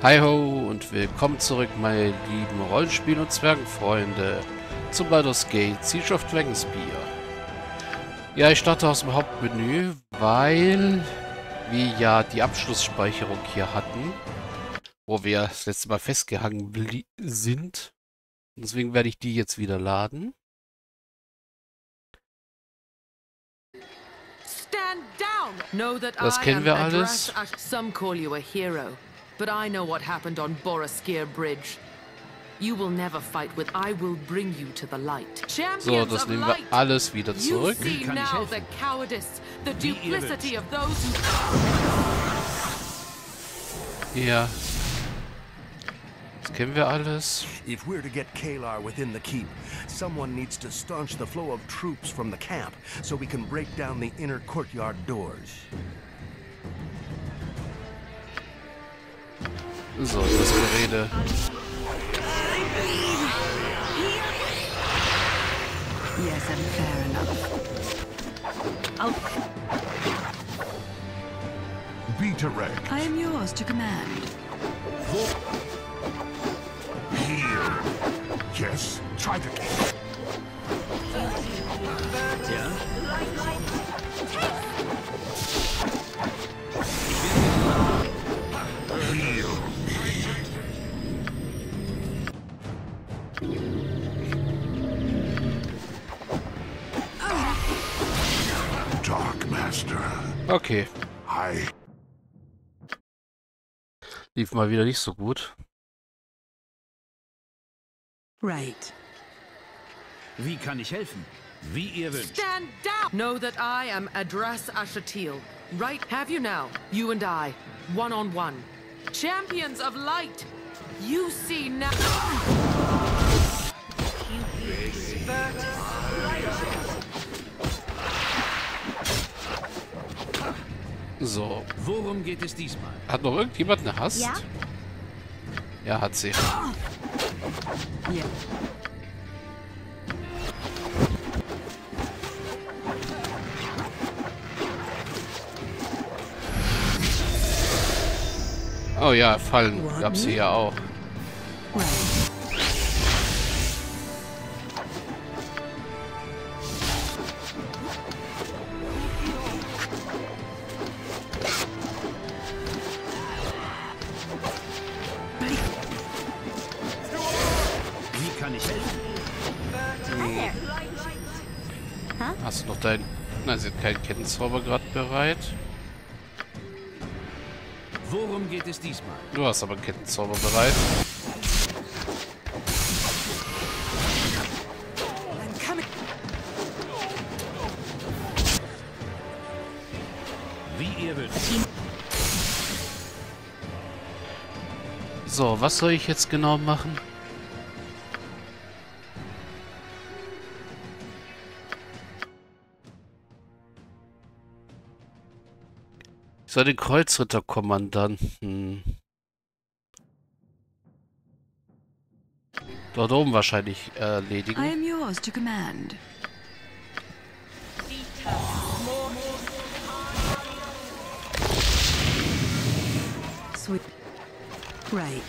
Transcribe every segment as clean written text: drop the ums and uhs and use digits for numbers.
Hi ho und willkommen zurück, meine lieben Rollenspiel- und Zwergenfreunde, zum Baldur's Gate Siege of Dragonspear. Ja, ich starte aus dem Hauptmenü, weil wir ja die Abschlussspeicherung hier hatten, wo wir das letzte Mal festgehangen sind. Deswegen werde ich die jetzt wieder laden. Das kennen wir alles. Some call you a hero, but I know what happened on Boroskyr Bridge. You will never fight with. I will bring you to the light. So, das nehmen wir alles wieder zurück. You see now the cowardice, the duplicity of those who... Ja. Das kennen wir alles. If we're to get Kalar within the keep, someone needs to staunch the flow of troops from the camp so we can break down the inner courtyard doors. So, das Gerede. Yes, and fair enough. Beaterek. I am yours to command. Here. Yes. Try to. Yeah? Heal. Dark Master. Okay. I. Lief mal wieder nicht so gut. Right. Wie kann ich helfen? Wie ihr wünscht. Stand down! Know that I am Adras Ashatil. Right, have you now? You and I, one-on-one. Champions of light! You see now... So. Worum geht es diesmal? Hat noch irgendjemand eine Hast? Ja? Ja, hat sie. Yeah. Oh ja, Fallen gab's hier ja auch. Right. Wie kann ich helfen? Hast du noch deinen... Nein, sie hat keinen Kettenzauber gerade bereit. Worum geht es diesmal? Du hast aber einen Kettenzauber bereit. Wie ihr wünscht. So, was soll ich jetzt genau machen? Ich soll den Kreuzritterkommandanten dort oben wahrscheinlich I erledigen. am yours to command. Sweet. Right.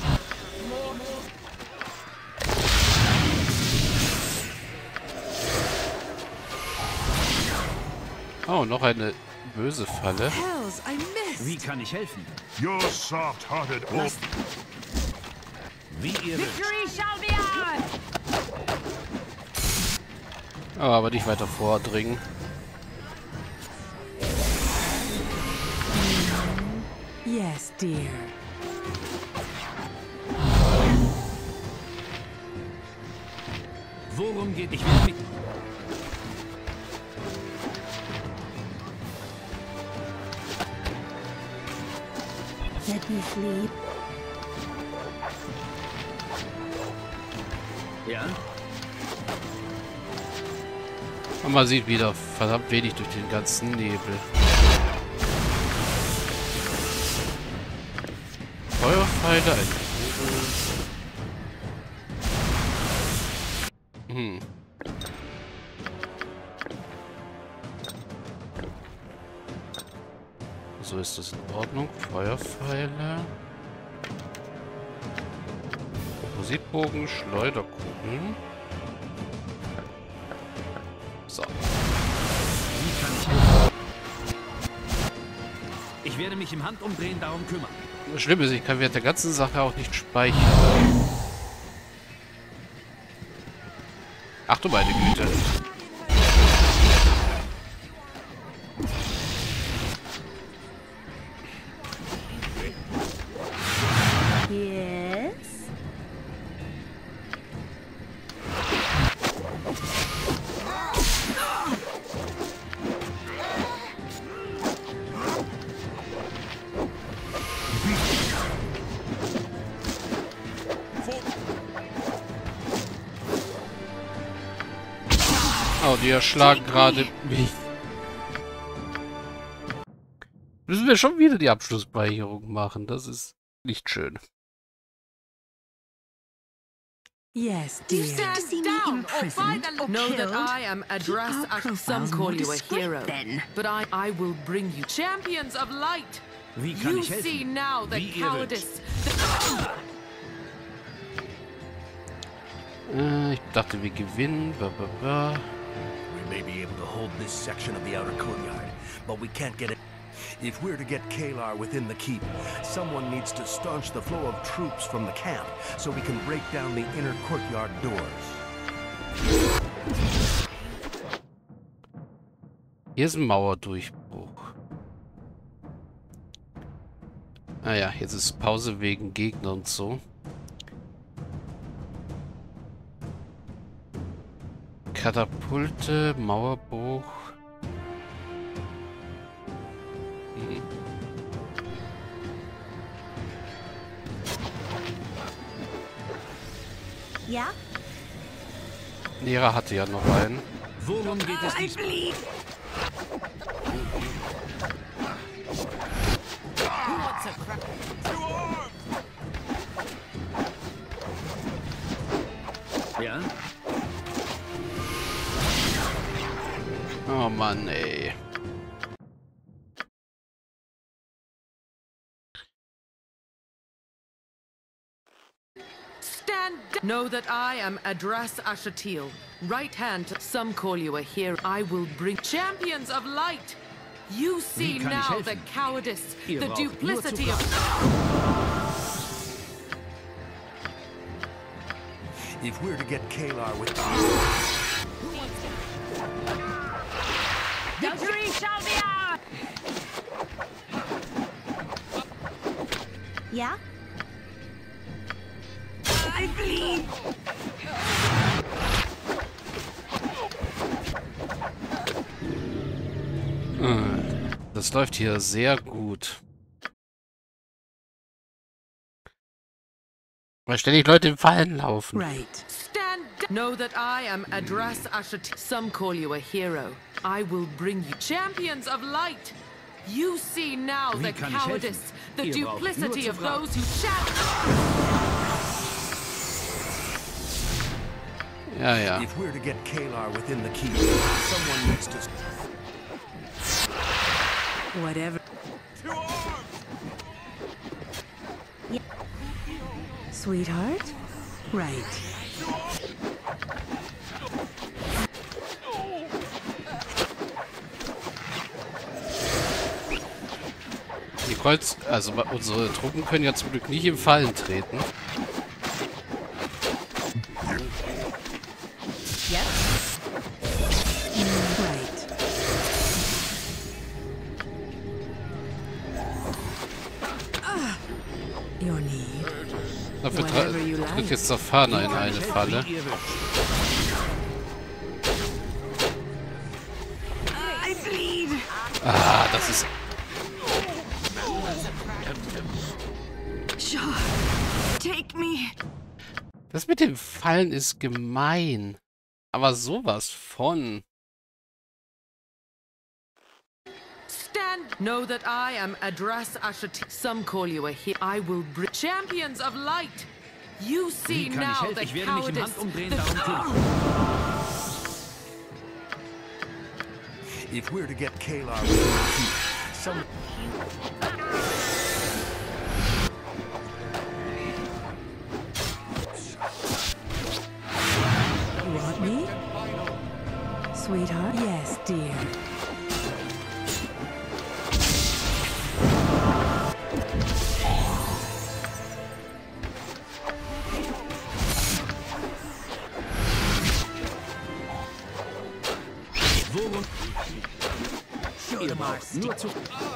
Oh, noch eine böse Falle. Hells, I missed. Wie kann ich helfen? Your soft-hearted old. Wie ihr wünscht. Victory shall be ours! Oh, aber nicht weiter vordringen. Yes, dear. Worum geht ich will mit? Let me sleep. Ja? Und man sieht wieder verdammt wenig durch den ganzen Nebel. Feuerpfeile, ein Vogel. So ist das in Ordnung. Feuerpfeile. Transitbogen, Schleuderkugeln. So. Wie kann ich helfen? Ich werde mich im Handumdrehen darum kümmern. Das Schlimme ist, ich kann während der ganzen Sache auch nicht speichern. Ach du meine Güte. Yes. Oh, die erschlagen gerade mich. Müssen wir schon wieder die Abschlussspeicherung machen. Das ist nicht schön. Yes, You dear. stand down or fight and know that I am Adras Some call you a hero, but I will bring you champions of light. Wie kann You ich helfen? see now the Wie ihr cowardice. Ich dachte, wir gewinnen. We may be able to hold this section of the outer courtyard, but we can't get it. If we're to get Kalar within the keep, someone needs to staunch the flow of troops from the camp so we can break down the inner courtyard doors. Hier ist ein Mauerdurchbruch. Ah ja, jetzt ist Pause wegen Gegner und so. Katapulte, Mauerbruch. Ja? Nera hatte ja noch einen. Worum geht es diesmal? Ja? Oh Mann, ey. Know that I am Adras Ashatil, right hand. Some call you a hero. I will bring champions of light. You see Wie kann ich now helfen? the cowardice, Ihr the braucht nur zu duplicity of. If we're to get Kalar with Victory shall be ours! Ja? I bleed! Das läuft hier sehr gut. Weil ständig Leute im Fallen laufen. Right. Know that I am Adras Ashatil. Some call you a hero. I will bring you champions of light. You see now Wie the kann ich cowardice, helfen? the Ihr braucht nur duplicity zu of fragen. those who shout. Ja, ja. If we're to get Kalar within the keep, someone needs to. Whatever. Yeah. Sweetheart? Right. Die also unsere Truppen können ja zum Glück nicht im Fallen treten. Yep. Right. Your need. Dafür Whatever you like. tritt jetzt Zafana in eine Falle. Wie ihr wünscht. I bleed. Ah, das ist... Sure. Take me. Das mit dem Fallen ist gemein. Aber sowas von... Know that I am Adras Ashatil. Some call you a hero. I will bring champions of light. You see Wie kann ich now helfen? the Ich werde mich im cowardice, Handumdrehen the darum kümmern. If we're to get Kalar within the keep, some. Sweetheart? Yes, dear. Worum? Ihr braucht nur zu...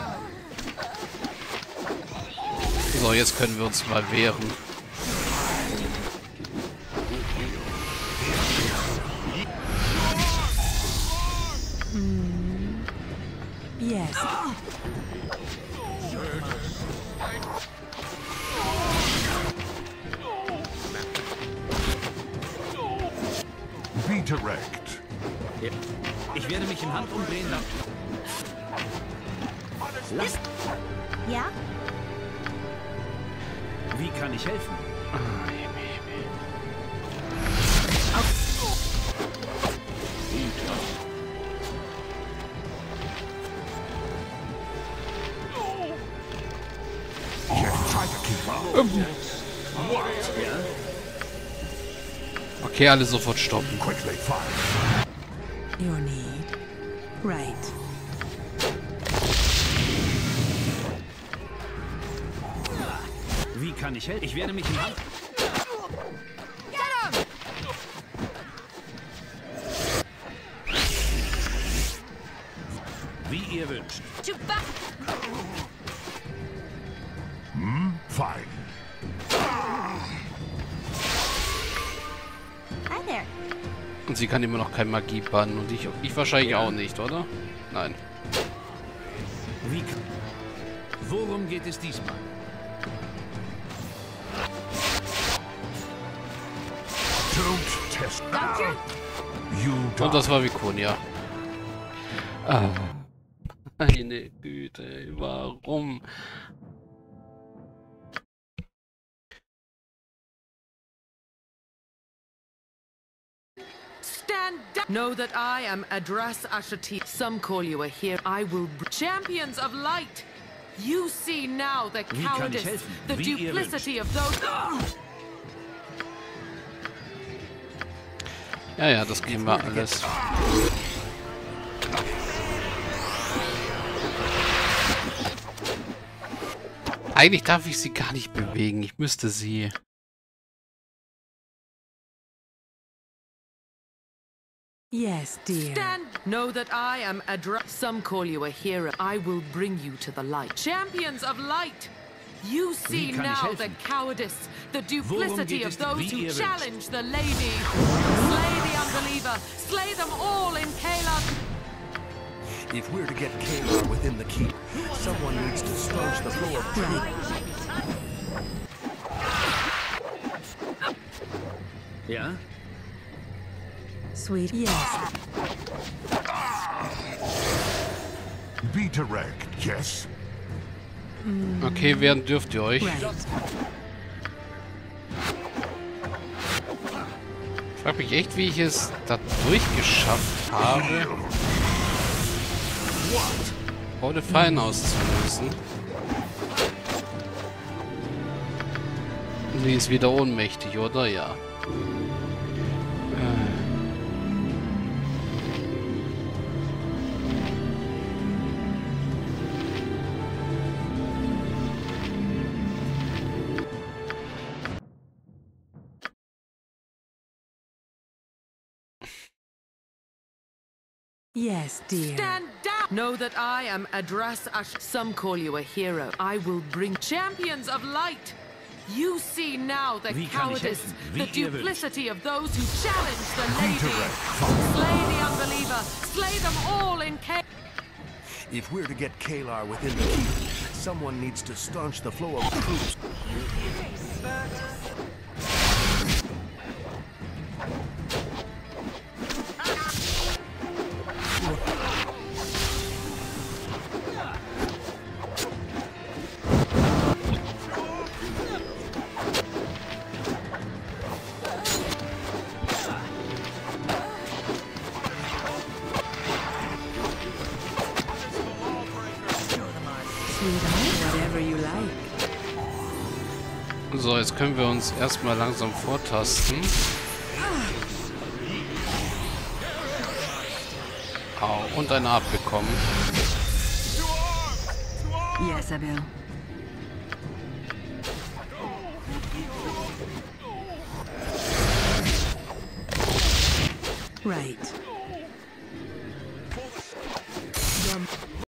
So, jetzt können wir uns mal wehren. Yes. Be direct. Ja. Ich werde mich im Handumdrehen lassen. Lass... Ja? Wie kann ich helfen? Try to keep up. Okay, alle sofort stoppen. Quickly fire. Your need. Right. Wie kann ich helfen? Ich werde mich im Hand... Wie ihr wünscht. Fine. Hi there. Und sie kann immer noch kein Magie bannen. Und ich wahrscheinlich auch nicht, oder? Nein. Wie kann... Worum geht es diesmal? Don't test. You Und das die. war Vikonia. Ah. Meine Güte, warum? Stand down. Know that I am Adras Ashatil. Some call you a hero. I will champions of light. You see now the Wie kann ich cowardice, helfen? the Wie ihr duplicity of those. Ja, ja, das gehen wir alles. Eigentlich darf ich sie gar nicht bewegen. Ich müsste sie... Yes, dear. Stand. Know that I am Adras. Some call you a hero. I will bring you to the light. Champions of light. You see Wie kann ich now the helfen? cowardice, the Worum duplicity geht of es? those Wie who ihr wünscht. challenge the lady. Slay the unbeliever. Slay them all in Kalar. If we're to get Kalar within the keep, someone needs to staunch the flow of truth. Ja? Sweet. Yes. Be direct. Yes. Okay, wehren dürft ihr euch. Right. Ich frage mich echt, wie ich es da durchgeschafft habe, ohne Fallen auszulösen. Sie ist wieder ohnmächtig, oder? Ja. Yes, dear. Stand down. Know that I am Adras Ash. Some call you a hero. I will bring champions of light. You see now the Wie kann ich cowardice, helfen? the Wie ihr wünscht. duplicity of those who challenge the lady. Slay the unbeliever. Slay them all in Kalar. If we're to get Kalar within the keep, someone needs to staunch the flow of troops. Sweetheart, whatever you like. So, jetzt können wir uns erstmal langsam vortasten. Au, und eine abbekommen. Yes, I will. Right.